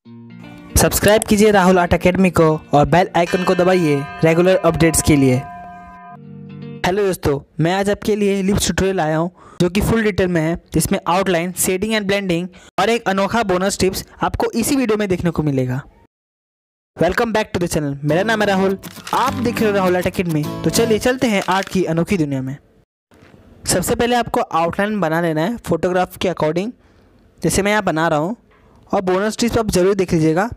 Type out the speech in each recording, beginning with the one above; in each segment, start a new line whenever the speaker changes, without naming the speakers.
Subscribe कीजिए Rahul art academy को और बेल आइकन को दबाइए रेगुलर अपडेट्स के लिए। हेलो दोस्तों, मैं आज आपके लिए लिप्स ट्यूटोरियल आया हूं जो कि फुल डिटेल में है, जिसमें आउटलाइन, शेडिंग एंड ब्लेंडिंग और एक अनोखा बोनस टिप्स आपको इसी वीडियो में देखने को मिलेगा। Welcome back to the channel. मेरा नाम है राहुल, आप देख रहे हो राहुल आर्ट अकेडमी। तो चलिए चलते हैं आर्ट की अनोखी दुनिया में। सबसे पहले आपको आउटलाइन बना लेना है फोटोग्राफ के अकॉर्डिंग, जैसे मैं यहाँ बना रहा हूँ, और बोनस टिप्स आप ज़रूर देख लीजिएगा।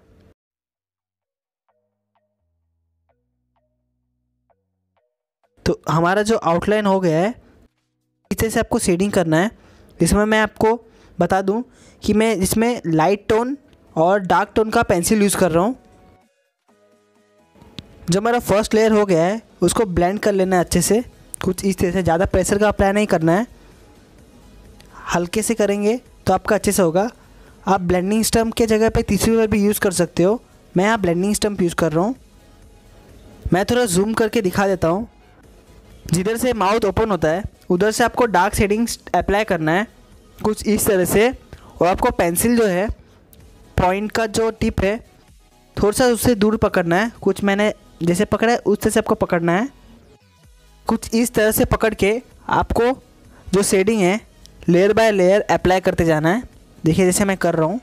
तो हमारा जो आउटलाइन हो गया है, इस तरह से आपको शेडिंग करना है। इसमें मैं आपको बता दूं कि मैं इसमें लाइट टोन और डार्क टोन का पेंसिल यूज़ कर रहा हूं। जो हमारा फर्स्ट लेयर हो गया है उसको ब्लेंड कर लेना है अच्छे से, कुछ इस तरह से। ज़्यादा प्रेशर का अप्लाई नहीं करना है, हल्के से करेंगे तो आपका अच्छे से होगा। आप ब्लेंडिंग स्टम्प के जगह पे तीसरी बार भी यूज़ कर सकते हो। मैं यहाँ ब्लेंडिंग स्टम्प यूज़ कर रहा हूँ। मैं थोड़ा जूम करके दिखा देता हूँ। जिधर से माउथ ओपन होता है उधर से आपको डार्क शेडिंग अप्लाई करना है, कुछ इस तरह से। और आपको पेंसिल जो है, पॉइंट का जो टिप है, थोड़ा सा उससे दूर पकड़ना है। कुछ मैंने जैसे पकड़ा है उस तरह से आपको पकड़ना है। कुछ इस तरह से पकड़ के आपको जो शेडिंग है लेयर बाय लेयर अप्लाई करते जाना है। देखिए जैसे मैं कर रहा हूँ।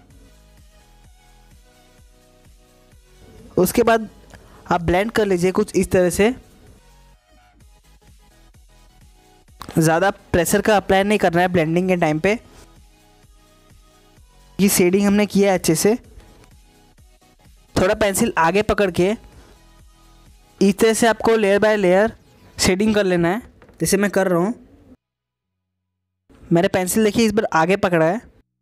उसके बाद आप ब्लेंड कर लीजिए कुछ इस तरह से। ज़्यादा प्रेशर का अप्लाई नहीं करना है ब्लेंडिंग के टाइम पे। ये शेडिंग हमने किया है अच्छे से। थोड़ा पेंसिल आगे पकड़ के इस तरह से आपको लेयर बाय लेयर शेडिंग कर लेना है, जैसे मैं कर रहा हूँ। मैंने पेंसिल देखिए इस बार आगे पकड़ा है।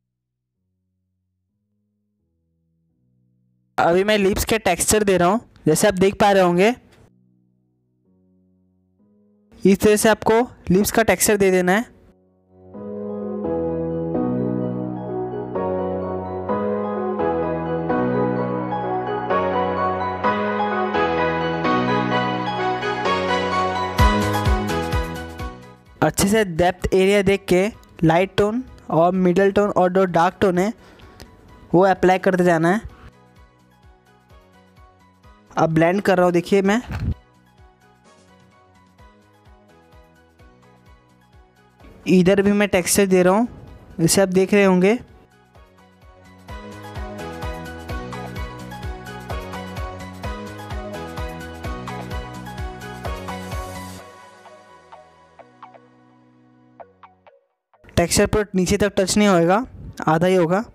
अभी मैं लिप्स के टेक्सचर दे रहा हूँ, जैसे आप देख पा रहे होंगे। इस तरह से आपको लिप्स का टेक्सचर दे देना है। अच्छे से डेप्थ एरिया देख के लाइट टोन और मिडल टोन और जो डार्क टोन है वो अप्लाई करते जाना है। अब ब्लेंड कर रहा हूँ, देखिए मैं। इधर भी मैं टेक्सचर दे रहा हूँ, जैसे आप देख रहे होंगे। टेक्सचर पर नीचे तक टच नहीं होएगा, आधा ही होगा।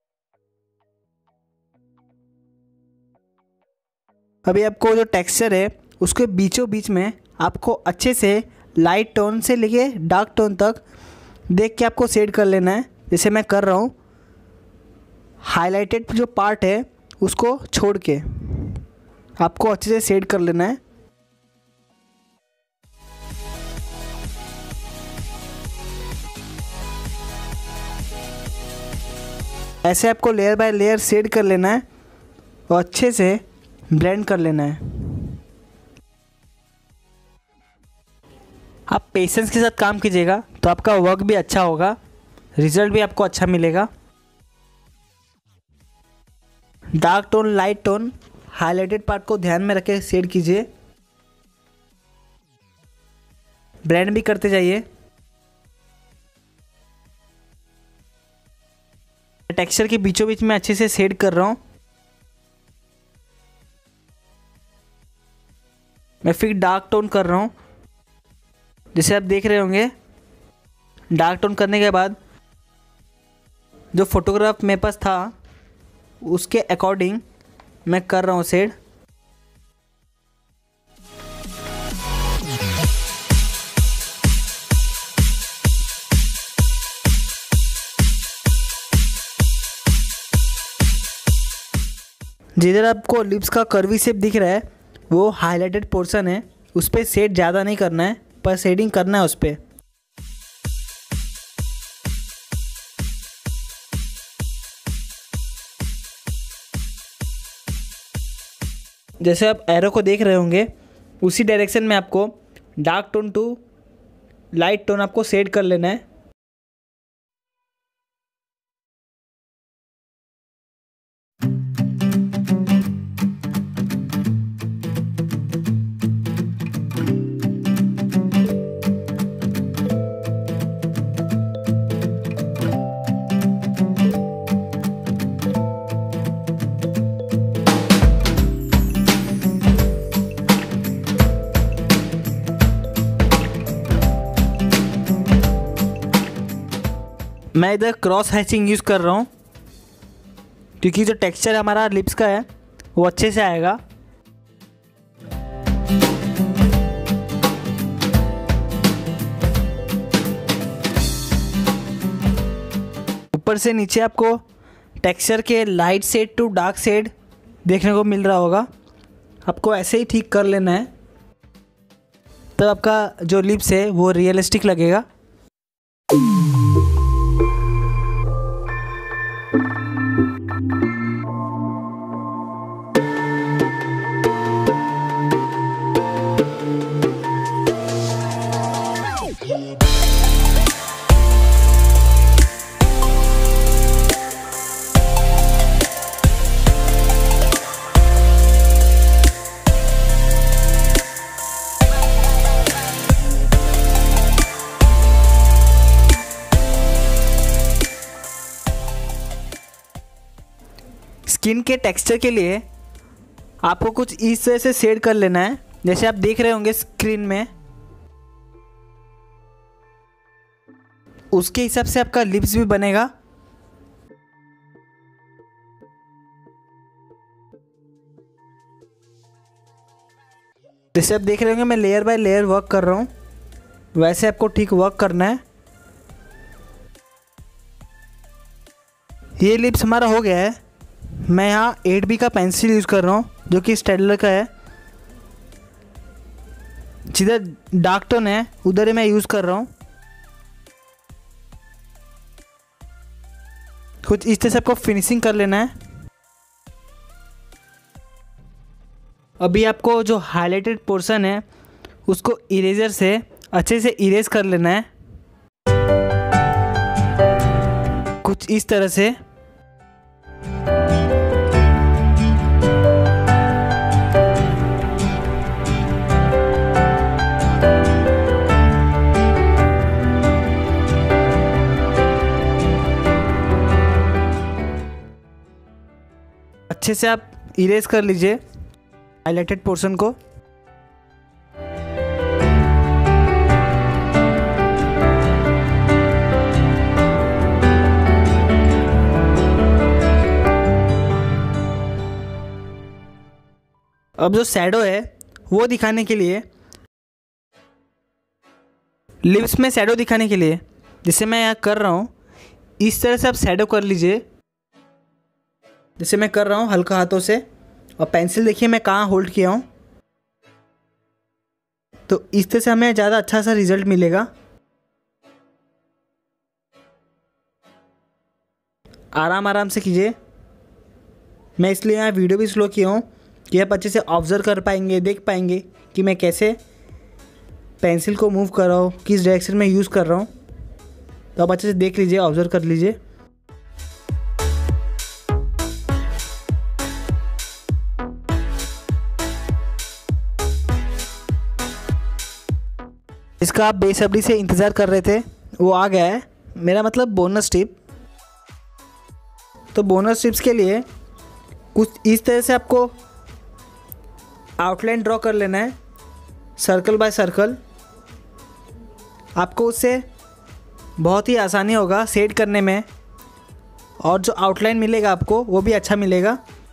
अभी आपको जो टेक्सचर है उसके बीचों बीच में आपको अच्छे से लाइट टोन से लेके डार्क टोन तक देख के आपको शेड कर लेना है, जैसे मैं कर रहा हूँ। हाइलाइटेड जो पार्ट है उसको छोड़ के आपको अच्छे से शेड कर लेना है। ऐसे आपको लेयर बाय लेयर शेड कर लेना है और अच्छे से ब्लेंड कर लेना है। आप पेशेंस के साथ काम कीजिएगा तो आपका वर्क भी अच्छा होगा, रिजल्ट भी आपको अच्छा मिलेगा। Dark tone, light tone, highlighted part को ध्यान में रखे शेड कीजिए। ब्लेंड भी करते जाइए। टेक्सचर के बीचों बीच में अच्छे से शेड कर रहा हूँ। मैं फिर डार्क टोन कर रहा हूँ, जैसे आप देख रहे होंगे। डार्क टोन करने के बाद जो फोटोग्राफ मेरे पास था उसके अकॉर्डिंग मैं कर रहा हूँ शेड। जिधर आपको लिप्स का कर्वी शेप दिख रहा है वो हाइलाइटेड पोर्शन है, उस पर शेड ज़्यादा नहीं करना है, पर शेडिंग करना है उस पर। जैसे आप एरो को देख रहे होंगे उसी डायरेक्शन में आपको dark tone to light tone आपको शेड कर लेना है। मैं इधर क्रॉस हैचिंग यूज़ कर रहा हूँ क्योंकि जो टेक्सचर हमारा लिप्स का है वो अच्छे से आएगा। ऊपर से नीचे आपको टेक्सचर के light shade to dark shade देखने को मिल रहा होगा। आपको ऐसे ही ठीक कर लेना है, तब आपका जो लिप्स है वो रियलिस्टिक लगेगा। स्किन के टेक्सचर के लिए आपको कुछ इस तरह से शेड कर लेना है, जैसे आप देख रहे होंगे स्क्रीन में। उसके हिसाब से आपका लिप्स भी बनेगा। जैसे आप देख रहे होंगे मैं लेयर बाय लेयर वर्क कर रहा हूँ, वैसे आपको ठीक वर्क करना है। ये लिप्स हमारा हो गया है। मैं यहाँ 8B का पेंसिल यूज़ कर रहा हूँ जो कि स्टेडलर का है। जिधर डार्क टोन है उधर ही मैं यूज़ कर रहा हूँ। कुछ इस तरह से आपको फिनिशिंग कर लेना है। अभी आपको जो हाईलाइटेड पोर्शन है उसको इरेजर से अच्छे से इरेज कर लेना है, कुछ इस तरह से। अच्छे से आप इरेज कर लीजिए हाईलाइटेड पोर्शन को। अब जो शैडो है वो दिखाने के लिए, लिप्स में शैडो दिखाने के लिए जैसे मैं यहाँ कर रहा हूँ, इस तरह से आप शैडो कर लीजिए जैसे मैं कर रहा हूँ हल्का हाथों से। और पेंसिल देखिए मैं कहाँ होल्ड किया हूँ, तो इस तरह से हमें ज़्यादा अच्छा सा रिजल्ट मिलेगा। आराम आराम से कीजिए। मैं इसलिए यहाँ वीडियो भी स्लो किया हूँ कि आप अच्छे से ऑब्ज़र्व कर पाएंगे, देख पाएंगे कि मैं कैसे पेंसिल को मूव कर रहा हूँ, किस डायरेक्शन में यूज़ कर रहा हूँ। तो आप अच्छे से देख लीजिए, ऑब्ज़र्व कर लीजिए। इसका आप बेसब्री से इंतज़ार कर रहे थे, वो आ गया है, मेरा मतलब बोनस टिप। तो बोनस टिप्स के लिए कुछ इस तरह से आपको आउटलाइन ड्रॉ कर लेना है, सर्कल बाय सर्कल। आपको उससे बहुत ही आसानी होगा सेट करने में, और जो आउटलाइन मिलेगा आपको वो भी अच्छा मिलेगा।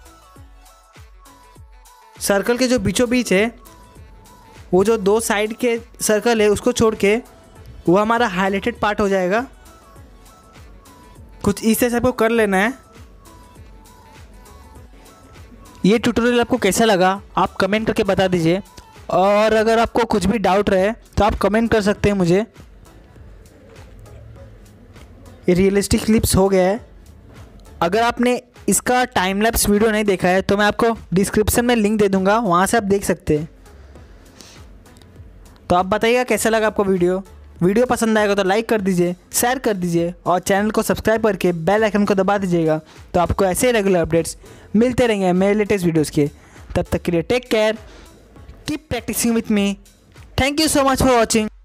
सर्कल के जो बीचों बीच है, वो जो दो साइड के सर्कल है उसको छोड़ के वो हमारा हाईलाइटेड पार्ट हो जाएगा। कुछ इस तरह से आपको कर लेना है। ये ट्यूटोरियल आपको कैसा लगा आप कमेंट करके बता दीजिए, और अगर आपको कुछ भी डाउट रहे तो आप कमेंट कर सकते हैं मुझे। ये रियलिस्टिक लिप्स हो गया है। अगर आपने इसका टाइम लैप्स वीडियो नहीं देखा है तो मैं आपको डिस्क्रिप्शन में लिंक दे दूँगा, वहाँ से आप देख सकते हैं। तो आप बताइएगा कैसा लगा आपको वीडियो पसंद आएगा तो लाइक कर दीजिए, शेयर कर दीजिए और चैनल को सब्सक्राइब करके बेल आइकन को दबा दीजिएगा। तो आपको ऐसे रेगुलर अपडेट्स मिलते रहेंगे मेरे लेटेस्ट वीडियोज़ के। तब तक के लिए take care, keep practicing with me. Thank you so much for watching.